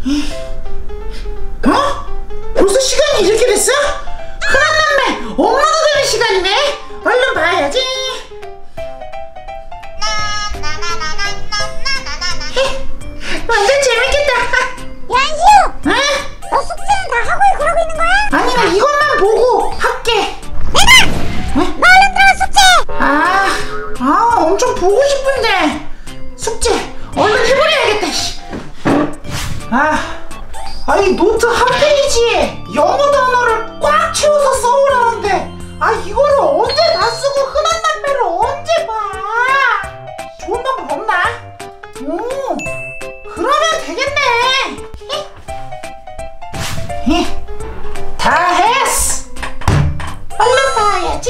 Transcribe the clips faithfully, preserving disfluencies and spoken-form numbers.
어? 벌써 시간이 이렇게 됐어? 큰일 났네. 엄마가 되는 시간이네. 얼른 봐야지. 완전 재밌겠다. 양시우! 응? 너 숙제는 다 하고 그러고 있는 거야? 아니 나 이것만 보고 할게. 내가! 응? 너 얼른 들어가 숙제! 아, 아 엄청 보고 싶은데 숙제 얼른 해버려야겠다. 아, 아니 노트 한 페이지에 영어 단어를 꽉 채워서 써오라는데 아 이거를 언제 다 쓰고 흔한 남매를 언제 봐. 좋은 방법 없나? 오, 그러면 되겠네. 히, 다 했어. 얼른 봐야지.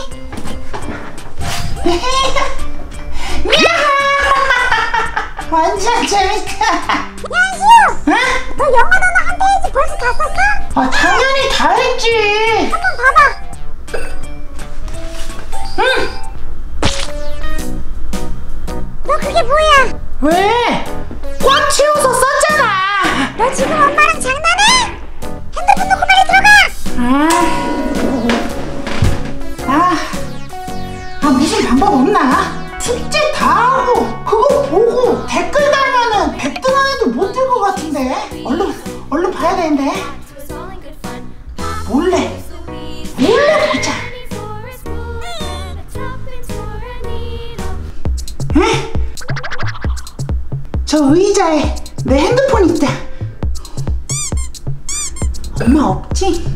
완전 재밌다. 양시우! 응? 너 영어 단어 한 페이지 벌써 다 썼어? 아 당연히 다 했지. 한번 봐봐. 응. 너 그게 뭐야? 왜? 꽉 채워서 썼잖아. 너 지금 엄마랑 장난해? 핸드폰 놓고 빨리 들어가! 아, 아, 아 무슨 방법 없나? 숙제 다 하고 그거 보고 댓글 달면은 백 등 안에도 못 들 것 같은데. 얼른 얼른 봐야 되는데. 몰래 몰래 보자. 에? 저 의자에 내 핸드폰 있다. 엄마 없지?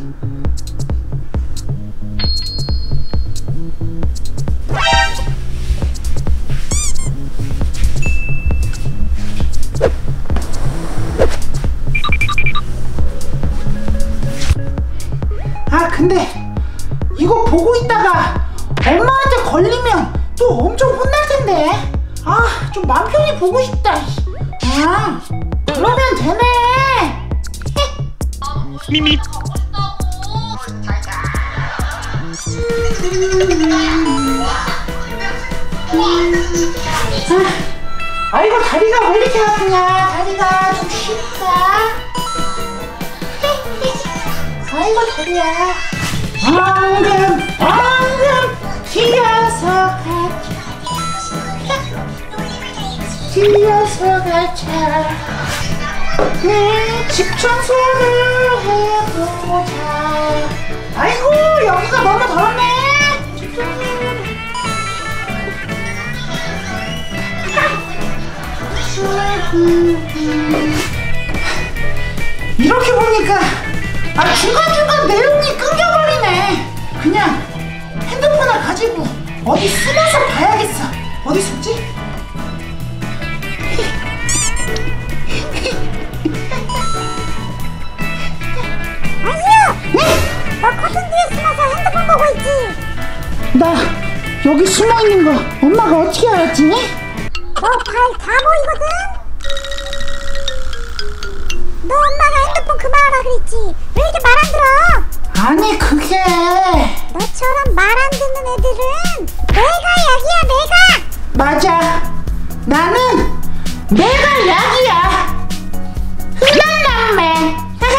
아 근데 이거 보고 있다가 엄마한테 걸리면 또 엄청 혼날 텐데. 아 좀 맘 편히 보고 싶다. 아 그러면 되네. 미미. 아, 아이고 다리가 왜 이렇게 아프냐. 다리가 좀 쉴까? 아이고 다리야. 엉금 엉금 기어서 가자. 기어서 가자. 네, 집 청소를 해보자. 아이고 여기가 너무 더럽네. 집 청소를. 이렇게 보니까 아 중간중간 내용이 끊겨버리네. 그냥 핸드폰을 가지고 어디 숨어서 봐야겠어. 어디 숨지? 양시우! 네? 너 커튼 뒤에 숨어서 핸드폰 보고 있지? 나 여기 숨어있는 거 엄마가 어떻게 알았지? 너 발 다 보이거든? 너 엄마가 핸드폰 그만하라 그랬지? 왜 이렇게 말 안 들어? 아니 그게 너처럼 말 안 듣는 애들은 내가 약이야 내가! 맞아. 나는 내가 약이야. 흔한 남매.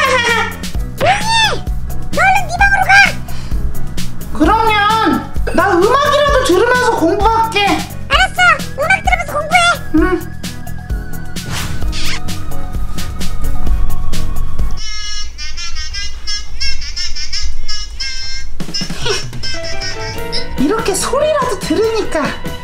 조용히! 너 얼른 네 방으로 가! 그러면 나 음악이라도 들으면서 공부할게. 알았어! 음악 들으면서 공부해! 응. 이렇게 소리라도 들으니까